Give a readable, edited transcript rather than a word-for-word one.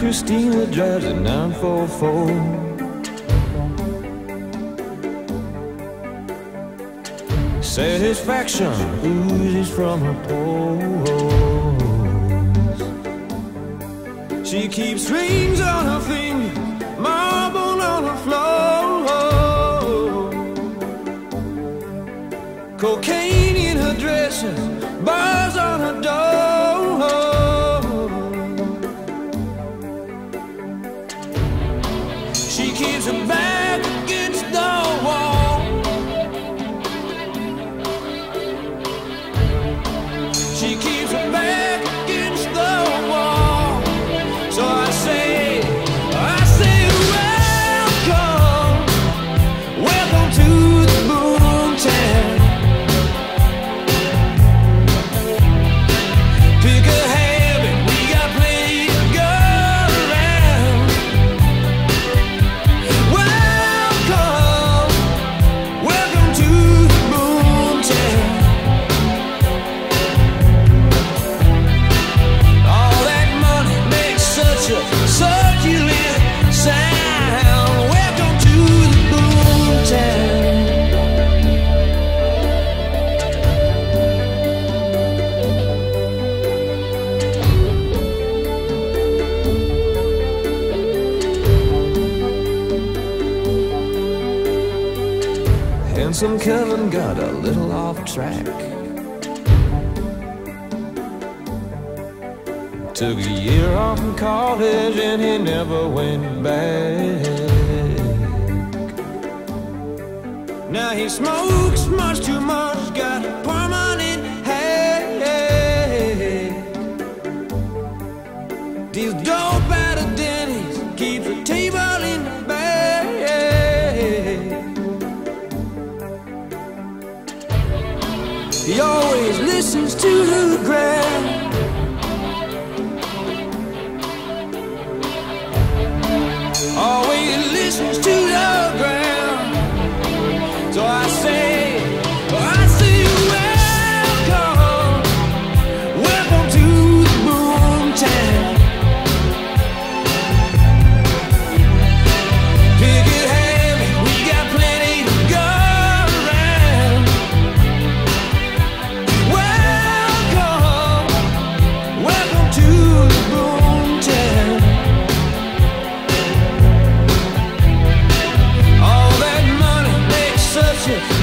Christina drives a 944. Satisfaction oozes from her pores. She keeps rings on her finger, marble on her floor, cocaine in her dresser, bars on her door. She keeps her back against the wall. She keeps her back against the wall. So I say, welcome, welcome to the Boomtown. Pick a habit, we got plenty to go around. Welcome, welcome to the Boomtown. All that money makes such a succulent sound. Welcome to the Boomtown. Handsome Kevin got a little off track. Took a year off from college and he never went back. Now he smokes much too much, got a permanent headache. Deals dope at a Denny's, keeps a table in the back. He always listens to the ground. Always listens to the ground. So I say welcome, welcome to the Boomtown. Pick it heavy, we got plenty to go around. Welcome, welcome to the Boomtown. All that money makes such a